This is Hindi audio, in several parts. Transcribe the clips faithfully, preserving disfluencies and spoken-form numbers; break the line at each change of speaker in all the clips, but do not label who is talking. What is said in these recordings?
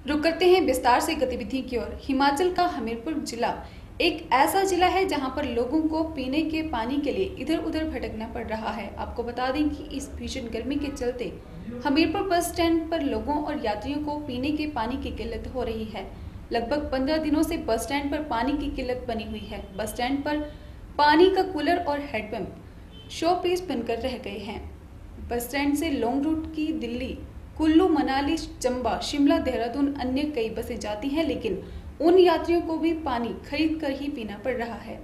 रुक करते हैं विस्तार से गतिविधि की ओर। हिमाचल का हमीरपुर जिला एक ऐसा जिला है जहां पर लोगों को पीने के पानी के लिए इधर उधर भटकना पड़ रहा है। आपको बता दें कि इस भीषण गर्मी के चलते हमीरपुर बस स्टैंड पर लोगों और यात्रियों को पीने के पानी की किल्लत हो रही है। लगभग पंद्रह दिनों से बस स्टैंड पर पानी की किल्लत बनी हुई है। बस स्टैंड पर पानी का कूलर और हैंडपंप शो पीस बनकर रह गए हैं। बस स्टैंड से लॉन्ग रूट की दिल्ली, कुल्लू, मनाली, चंबा, शिमला, देहरादून अन्य कई बसें जाती हैं, लेकिन उन यात्रियों को भी पानी खरीद कर ही पीना पड़ रहा है।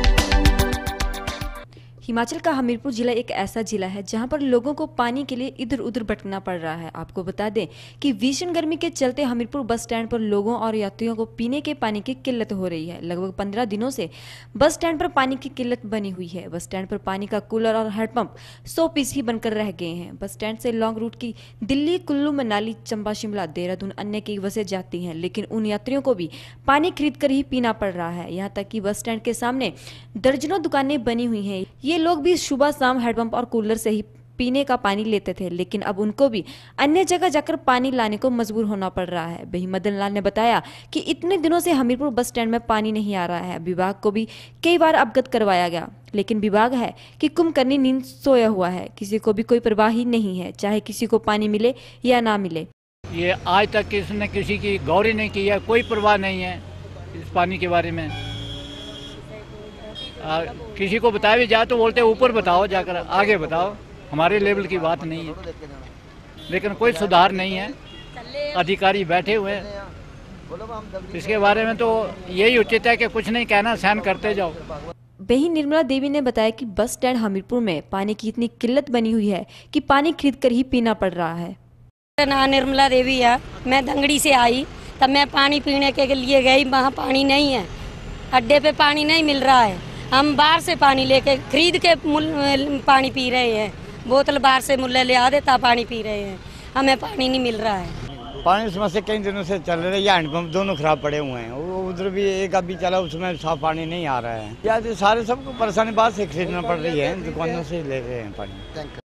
हिमाचल का हमीरपुर जिला एक ऐसा जिला है जहां पर लोगों को पानी के लिए इधर उधर भटकना पड़ रहा है। आपको बता दें कि भीषण गर्मी के चलते हमीरपुर बस स्टैंड पर लोगों और यात्रियों को पीने के पानी की किल्लत हो रही है। लगभग पंद्रह दिनों से बस स्टैंड पर पानी की किल्लत बनी हुई है। बस स्टैंड पर पानी का कूलर और हैंडपंप सौ पीस ही बनकर रह गए हैं। बस स्टैंड से लॉन्ग रूट की दिल्ली, कुल्लू, मनाली, चंबा, शिमला, देहरादून अन्य कई बसें जाती हैं, लेकिन उन यात्रियों को भी पानी खरीद कर ही पीना पड़ रहा है। यहाँ तक कि बस स्टैंड के सामने दर्जनों दुकानें बनी हुई हैं। ये लोग भी सुबह शाम हैंडपंप और कूलर से ही पीने का पानी लेते थे, लेकिन अब उनको भी अन्य जगह जाकर पानी लाने को मजबूर होना पड़ रहा है। वहीं मदन लाल ने बताया कि इतने दिनों से हमीरपुर बस स्टैंड में पानी नहीं आ रहा है। विभाग को भी कई बार अवगत करवाया गया, लेकिन विभाग है कि कुंभकर्णी नींद सोया हुआ है। किसी को भी कोई परवाह ही नहीं है, चाहे किसी को पानी मिले या ना मिले।
ये आज तक किसी ने किसी की गौर ही नहीं की है, कोई परवाह नहीं है इस पानी के बारे में। आ, किसी को बताया भी जाए तो बोलते ऊपर बताओ, जाकर आगे बताओ, हमारे लेवल की बात नहीं है। लेकिन कोई सुधार नहीं है, अधिकारी बैठे हुए हैं। इसके बारे में तो यही उचित है कि कुछ नहीं कहना, सहन करते जाओ।
वहीं निर्मला देवी ने बताया कि बस स्टैंड हमीरपुर में पानी की इतनी किल्लत बनी हुई है कि पानी खरीद कर ही पीना पड़ रहा है।
मेरा नाम निर्मला देवी है। मैं दंगड़ी से आई, तब मैं पानी पीने के लिए गई, वहाँ पानी नहीं है, अड्डे पे पानी नहीं मिल रहा है। हम बाहर से पानी लेके खरीद के पानी पी रहे हैं, बोतल बाहर से मुल्ले ले आ देता पानी पी रहे हैं, हमें पानी नहीं मिल रहा है।
पानी समस्या कई दिनों से चल रही है, ये हैंडपंप दोनों खराब पड़े हुए हैं। उधर भी एक अभी चला, उसमें साफ पानी नहीं आ रहा है। या सारे सबको परेशानी बात से खरीदना पड़ रही है, दुकानों से ले रहे हैं पानी।